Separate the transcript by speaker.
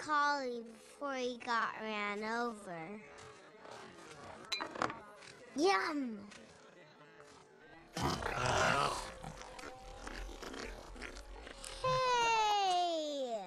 Speaker 1: collie before he got ran over. Yum! Hey!